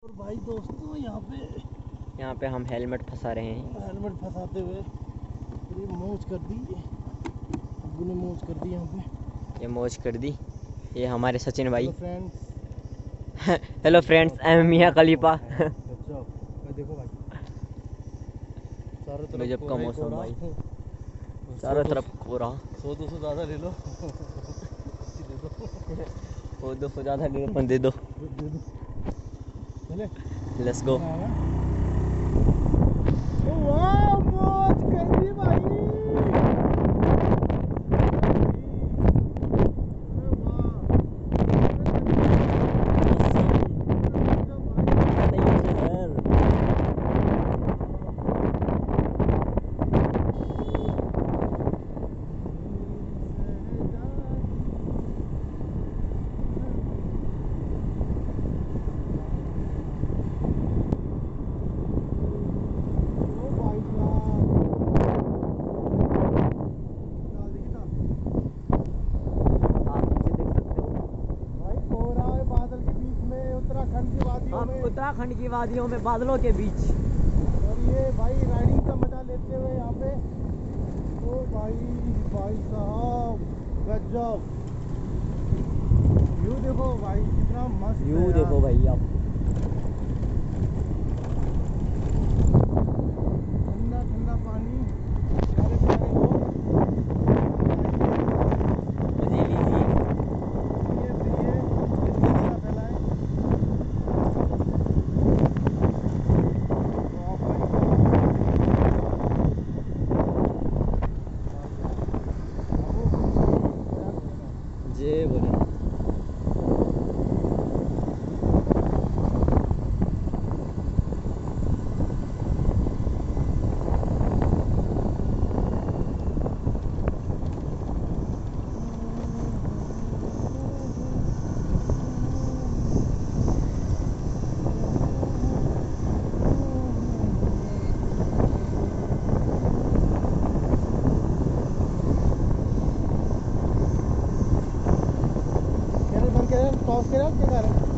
और भाई दोस्तों यहाँ पे हम हेलमेट फंसा रहे हैं। हेलमेट फंसाते हुए पूरी मौज कर दी, अब्बू ने मौज कर दी। यहाँ पे ये मौज कर दी। ये हमारे सचिन भाई। Hello friends, I am Mia Khalifa. देखो भाई चारों तरफ गजब का मौसम भाई, चारों तरफ कोहरा। 100-200 ज़्यादा ले लो। 200 ज़्यादा ले लो, दे दो। Let's go. वाह मौज कर दी भाई। उत्तराखंड की वादियों में बादलों के बीच, और ये भाई राइडिंग का मजा लेते हुए यहाँ पे। ओ भाई साहब गजब व्यू देखो भाई, कितना मस्त व्यू देखो भाई आप। ठंडा ठंडा पानी, प्यारे प्यारे लोग। मजे लीजिए। जे बोले टॉस के क्या कर रहे हैं?